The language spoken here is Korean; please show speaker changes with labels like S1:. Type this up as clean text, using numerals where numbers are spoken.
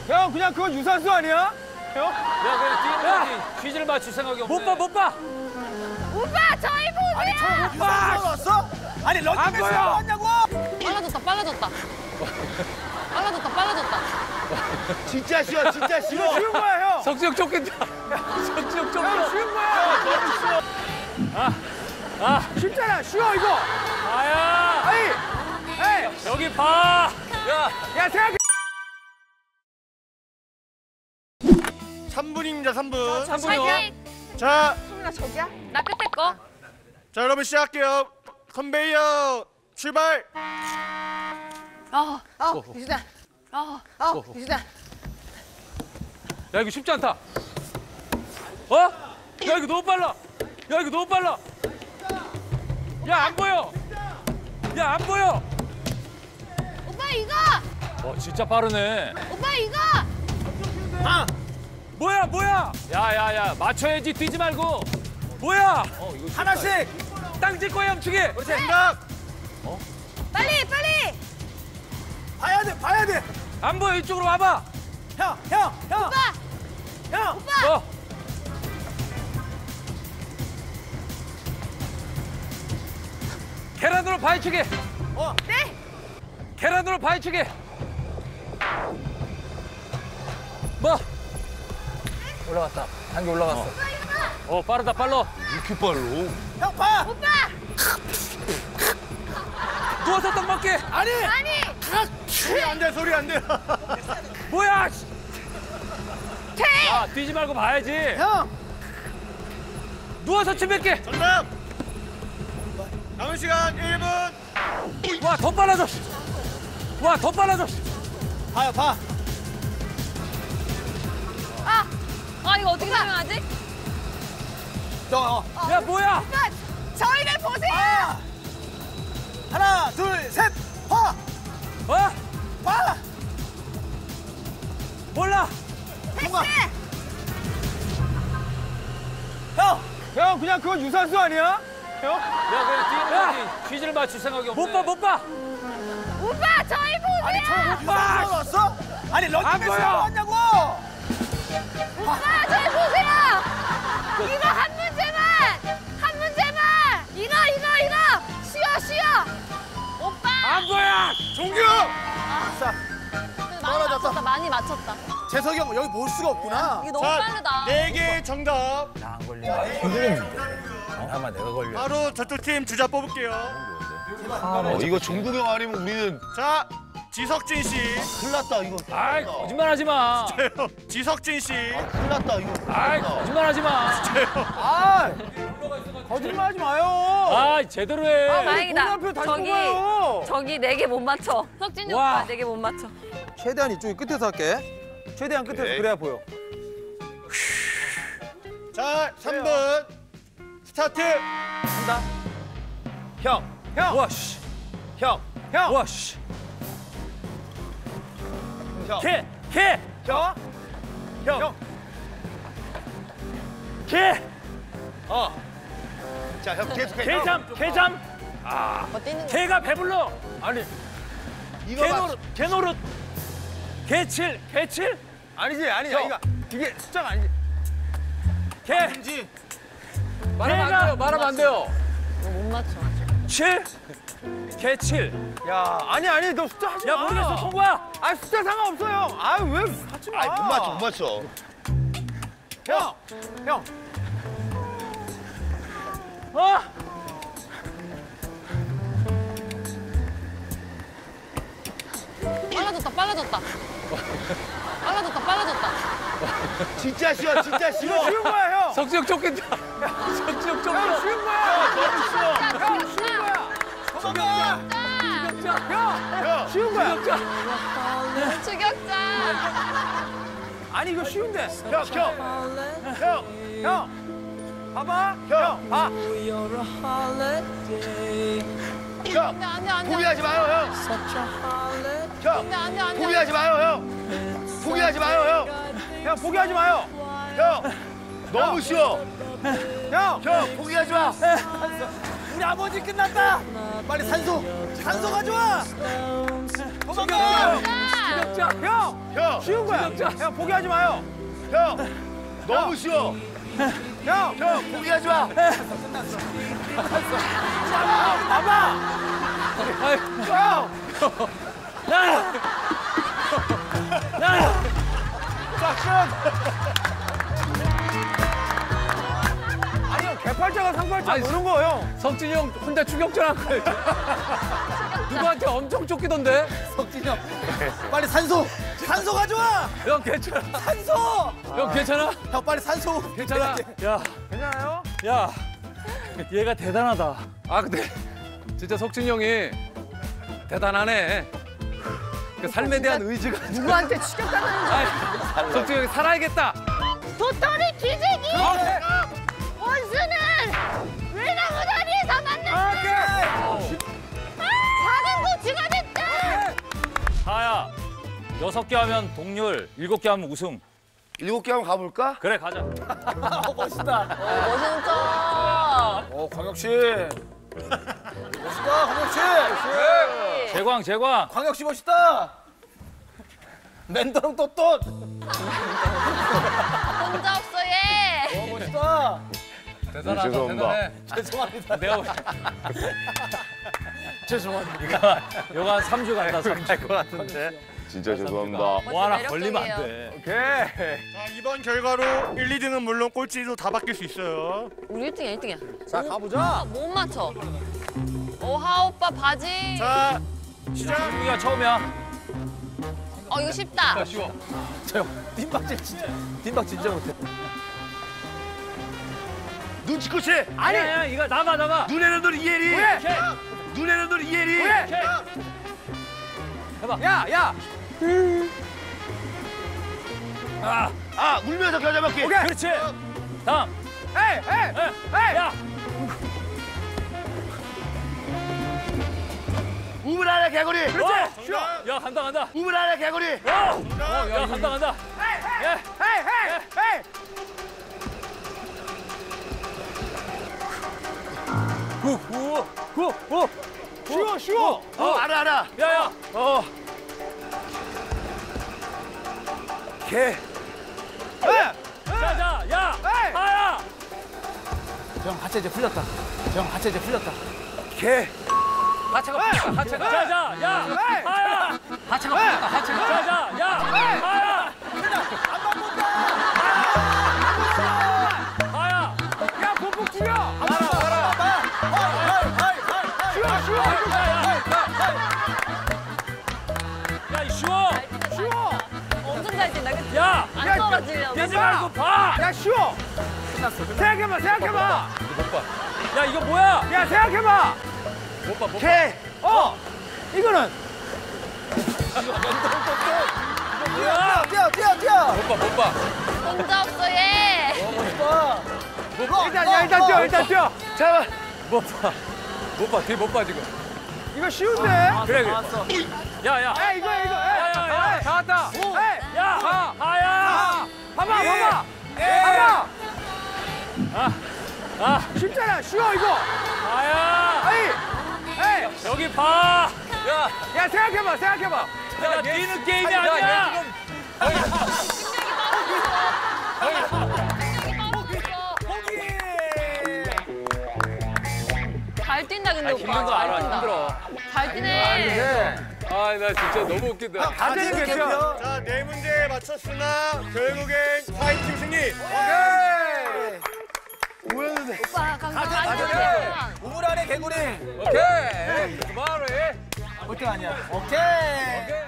S1: 형 그냥 그건 유산소 아니야? 형?
S2: 야 그냥 뛰는 거지. 퀴즈를 맞출 생각이 없네. 못 봐.
S3: 오빠 저희 보세요.
S1: 아니 저 유산소 왔어? 아니 런닝맨 왔냐고?
S3: 빨라졌다.
S1: 진짜 쉬워. 쉬운 거야 형.
S2: 석지 형 쫓긴다. 석지 형 쫓겨.
S1: 형 쉬운 거야. 너무 쉬워. 쉽잖아. 쉬워 이거.
S2: 아야.
S1: 에이.
S2: 여기 봐.
S1: 야 생각해.
S4: 3분입니다, 3분.
S2: 3분이요.
S4: 자,
S3: 소민아 저기야? 나 끝에 거.
S4: 자 여러분 시작할게요. 컨베이어 출발.
S3: 유수다. 유수다.
S2: 야 이거 쉽지 않다. 어? 야 이거 너무 빨라. 야 안 보여.
S3: 오빠 이거.
S2: 진짜 빠르네.
S3: 오빠 이거.
S2: 뭐야? 야야야 맞춰야지 뛰지 말고. 뭐야? 이거
S1: 하나씩.
S2: 땅 짚고 헤엄치기.
S1: 그렇지. 생각.
S3: 빨리.
S1: 봐야 돼.
S2: 안 보여 이쪽으로 와봐.
S1: 형.
S3: 오빠.
S1: 형.
S2: 계란으로 바위치기.
S3: 네.
S2: 계란으로 바위치기. 뭐? 올라갔다. 단계 올라갔어. 빠르다.
S4: 이렇게 빨로?
S1: 형 봐.
S3: 오빠.
S2: 누워서 떡 먹기.
S1: 아니.
S4: 소리 안 돼.
S2: 뭐야?
S3: 퇴.
S2: 야 뛰지 말고 봐야지.
S1: 형.
S2: 누워서 침 뱉기.
S4: 정답. 남은 시간 1분.
S2: 와 더 빨라져.
S1: 봐.
S3: 이거 어떻게 설명하지?
S2: 야 뭐야?
S3: 오빠 저희를 보세요.
S1: 하나, 둘, 셋. 봐.
S2: 몰라.
S1: 형 그냥 그건 유산소 아니야? 형?
S2: 야 그냥 뛰는 거지. 퀴즈를 맞출 생각이 없네. 못 봐.
S3: 오빠 저희 보세요.
S1: 아니 저 유산소 왔어? 아니 런닝맨 왔냐고?
S3: 오빠 저희 보세요. 이거 한 문제만. 이거. 쉬어. 오빠.
S2: 안 보여.
S4: 종규.
S3: 떨어졌다. 많이 맞췄다.
S1: 재석이 형 여기 볼 수가 없구나.
S3: 이게 너무 빠르다.
S4: 4개 정답.
S2: 안 걸리면 힘들었는데. 아마 내가 걸려.
S4: 바로 저쪽 팀 주자 뽑을게요.
S5: 이거 종국이 형 아니면 우리는
S4: 자, 지석진 씨.
S5: 큰일 났다 이거.
S2: 아이 거짓말하지 마.
S4: 지석진 씨.
S5: 큰일 났다 이거.
S2: 아이 거짓말하지 마.
S1: 거짓말하지 마요.
S2: 제대로 해.
S3: 다행이다.
S1: 눈앞에 다시 뽑아요.
S3: 저기 4개 못 맞춰. 석진이
S2: 와.
S3: 오빠 4개 못 맞춰.
S1: 최대한 이쪽이 끝에서 할게. 최대한 끝에서 그래야 보여.
S4: 자, 3분. 스타트.
S1: 간다. 형.
S2: 와 씨.
S1: 형.
S2: 와 씨.
S1: 형.
S2: 개.
S1: 형.
S2: 개.
S5: 자 형 계속해.
S2: 개잠. 개가 배불러.
S1: 아니
S5: 이거 봐.
S2: 개노릇. 개칠.
S1: 아니지. 이거 이게 숫자가 아니지.
S2: 개. 말하면 안 돼요.
S3: 이거 못 맞춰.
S2: 7. 개칠.
S1: 야 아니 너 숫자 하지 마.
S2: 야 모르겠어 통과.
S1: 숫자 상관없어요. 왜 하지 마.
S5: 못 맞춰.
S1: 형.
S3: 빨라졌다.
S5: 진짜 쉬워.
S1: 이거 쉬운 거야 형.
S2: 석지 형 쫓긴다. 석지 형 쫓겨.
S1: 형 쉬운 거야. 형 쉬운 거야. 형 쉬운 거야.
S3: 추격자.
S1: 아니 이거 쉬운데. 형. 봐봐. 형 봐.
S3: 안 돼.
S5: 포기하지 마요 형.
S3: 안 돼.
S5: 포기하지 마요 형. 포기하지 마요
S1: 형 포기하지 마요.
S5: 형. 너무 쉬워.
S1: 형.
S5: 포기하지 마.
S1: 우리 아버지 끝났다. 빨리 산소 가져와. 도망가.
S2: 추격자.
S1: 형 쉬운 거야. 형 포기하지 마요.
S5: 형 너무 쉬워.
S1: 형
S5: 포기하지 마.
S1: 봐봐. 형. 아니 형 개팔자가 상팔자
S2: 아니,
S1: 모르는 거 형.
S2: 석진이 형 혼자 추격전 한 거예요. 누구한테 엄청 쫓기던데?
S1: 석진이 형 빨리 산소 가져와.
S2: 형 괜찮아?
S1: 산소.
S2: 형 괜찮아?
S1: 형 빨리 산소.
S2: 괜찮아? 야,
S1: 괜찮아요?
S2: 야, 얘가 대단하다. 아 근데 진짜 석진이 형이 대단하네. 그 삶에 대한 의지가.
S3: 누구한테 추격당하는 줄.
S2: 아니, 석진이 형이 살아야겠다.
S3: 도토리 기재기. 원수는 외나무 다리에서 만났어. 작은 고추가 됐다.
S2: 하야, 6개 하면 동률, 7개 하면 우승.
S5: 7개 한번 가볼까?
S2: 그래 가자.
S1: 멋있다.
S3: 멋있는 척.
S1: 광혁 씨. 멋있다 광혁 씨.
S2: 재광.
S1: 광혁 씨 멋있다. 맨더렁 또또.
S3: 혼자 없어 얘.
S1: 멋있다.
S2: 대단하다.
S5: 죄송합니다.
S2: 대단해.
S1: 죄송합니다.
S2: 내가
S1: 죄송합니다.
S2: 요거 한 3주 간다. 3주.
S1: 것 같은데.
S5: 진짜 죄송합니다.
S2: 뭐 하나
S3: 매력적이에요.
S2: 걸리면 안 돼.
S1: 오케이.
S4: 자, 이번 결과로 1, 2등은 물론 꼴찌도 다 바뀔 수 있어요.
S3: 우리 1등이야 1등이야.
S1: 자 가보자.
S3: 못 맞춰. 오하 오빠 바지.
S4: 자, 시작.
S2: 우리가 처음이야.
S3: 이거 쉽다.
S2: 쉬워.
S1: 형 뒷박 진짜 못해.
S5: 눈치껏이.
S2: 아니야, 이거 남아.
S5: 눈에는 눈 이혜리.
S2: 오케이.
S5: 눈에는 눈 이혜리.
S2: 오케이. 해봐.
S1: 야.
S5: 아 울면서 겨자 먹기.
S1: 오케이.
S2: 그렇지. 다음.
S1: 에이.
S2: 야.
S5: 우물 안에 개구리.
S2: 그렇지. 야, 간다.
S5: 우물 안에 개구리.
S2: 야, 간다. 예.
S1: 에이. 쉬워.
S5: 알아.
S2: 야.
S5: 개.
S2: 자, 야.
S1: 에이.
S2: 하야.
S1: 형 하체제 풀렸다.
S5: 개.
S2: 하체가 풀렸다. 자, 야.
S1: 에이.
S2: 하야. 하체가 풀렸다. 자, 야. 하야. 하야.
S1: 야 보폭 죽여. 쉬워.
S2: 야, 이 쉬워.
S3: 엄청 잘 뛴다 그치?
S2: 야.
S3: 안 떨어지려고.
S2: 뛰지 말고 봐.
S1: 야 쉬워. 생각해봐.
S2: 야, 이거 뭐야?
S1: 야 생각해봐.
S2: 못 봐.
S5: 개.
S1: 이거는.
S2: 뭐야?
S1: 뛰어.
S2: 못 봐.
S3: 혼자 없어 얘.
S1: 일단 뛰어.
S5: 잠깐만.
S2: 못 봐. 뒤 못 봐, 지금.
S1: 이거 쉬운데.
S2: 그래. 야.
S1: 에이 이거.
S2: 야. 잡았다.
S1: 에이.
S2: 야. 하야.
S1: 봐봐. 쉽잖아. 쉬워 이거.
S2: 하야.
S1: 에이.
S2: 여기 봐.
S1: 야 생각해봐.
S2: 야, 뛰는 게임이 아니야.
S3: 잘 뛴다 근데 오빠.
S2: 힘든 거 알아.
S3: 잘 뛴다.
S2: 힘들어.
S3: 잘 뛰네.
S2: 아, 나 진짜 너무 웃긴다.
S1: 가지는 괜찮아.
S4: 자, 4문제 맞췄으나 결국엔 파이팅 승리.
S5: 뭐였는데?
S3: 오빠 강사
S1: 가자.
S3: 가자.
S1: 우물 안에 개구리.
S2: 오케이. 그만해.
S1: 꼴등 아니야. 오케이.